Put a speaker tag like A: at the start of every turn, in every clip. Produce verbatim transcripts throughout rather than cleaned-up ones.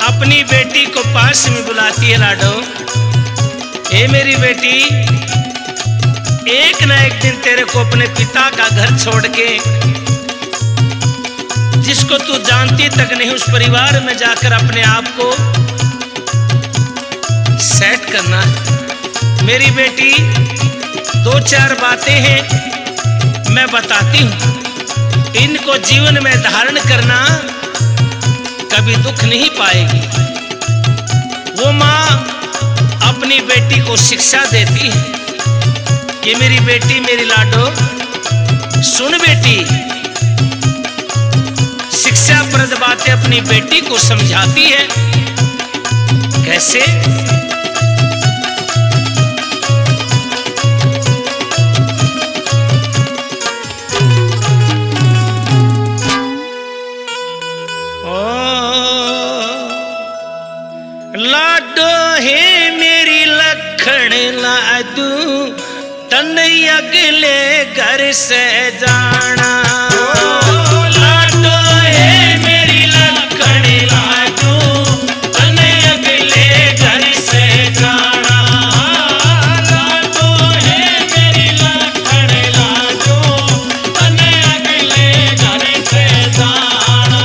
A: अपनी बेटी को पास में बुलाती है। लाडो, ए मेरी बेटी, एक ना एक दिन तेरे को अपने पिता का घर छोड़ के, जिसको तू जानती तक नहीं, उस परिवार में जाकर अपने आप को सेट करना है। मेरी बेटी, दो चार बातें हैं मैं बताती हूँ, इनको जीवन में धारण करना, कभी दुख नहीं पाएगी। वो माँ अपनी बेटी को शिक्षा देती है कि मेरी बेटी, मेरी लाडो, सुन बेटी, शिक्षाप्रद बातें अपनी बेटी को समझाती है। कैसे? लाडो है मेरी लखन लाडू, तन अगले घर से जाना। लाडो है मेरी लखन लाडू, तन अगले घर से जाना। लाडो है मेरी लखन लाडू, तन अगले घर से जाना।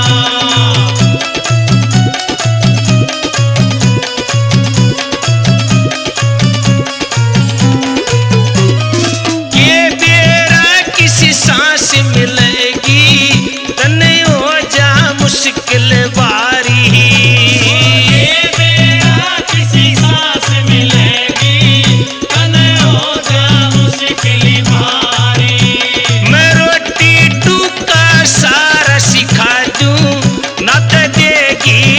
A: मुश्किल बारी ये बेड़ा किसी सांस मिलेगी, तन हो जा मुश्किल बारी। मैं रोटी टूका सारा सिखा दूं, न तो देगी